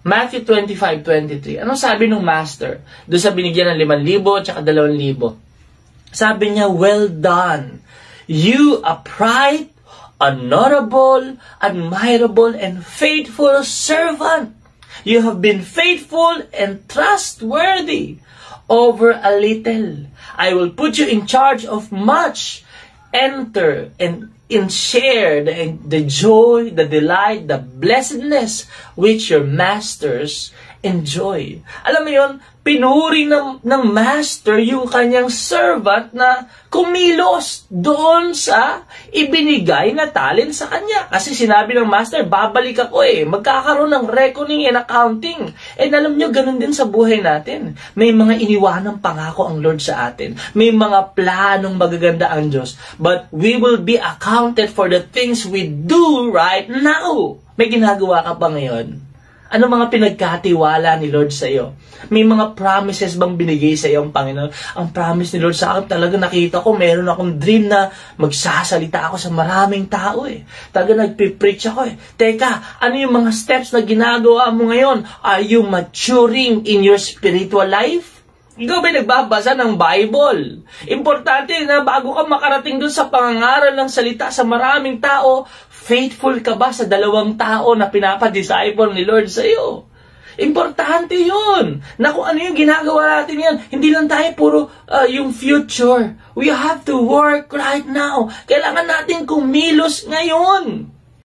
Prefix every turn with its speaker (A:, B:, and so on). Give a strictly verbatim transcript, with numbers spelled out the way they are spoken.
A: Matthew twenty-five twenty-three. Ano sabi ng master? Doon sa binigyan ng limang libo at saka dalawang libo. Sabi niya, well done. You upright, honorable, admirable, and faithful servant. You have been faithful and trustworthy over a little. I will put you in charge of much. Enter and and share the, the joy, the delight, the blessedness which your masters enjoy. Alam mo yun, pinuri ng, ng master yung kanyang servant na kumilos doon sa ibinigay na talent sa kanya. Kasi sinabi ng master, babalik ako eh. Magkakaroon ng reckoning and accounting. And alam nyo, ganun din sa buhay natin. May mga iniwanang pangako ang Lord sa atin. May mga planong magaganda ang Diyos. But we will be accounted for the things we do right now. May ginagawa ka pa ngayon? Ano mga pinagkatiwala ni Lord sa iyo? May mga promises bang binigay sa iyo ang Panginoon? Ang promise ni Lord sa akin, talaga nakita ko, meron akong dream na magsasalita ako sa maraming tao eh. Talaga nagpipreach ako eh. Teka, ano yung mga steps na ginagawa mo ngayon? Are you maturing in your spiritual life? Ikaw ba nagbabasa ng Bible? Importante na bago ka makarating dun sa pangangaral ng salita sa maraming tao, faithful ka ba sa dalawang tao na pinapadisciple ni Lord sa iyo? Importante yun. Na kung ano yung ginagawa natin yan, hindi lang tayo puro uh, yung future. We have to work right now. Kailangan natin kumilos ngayon.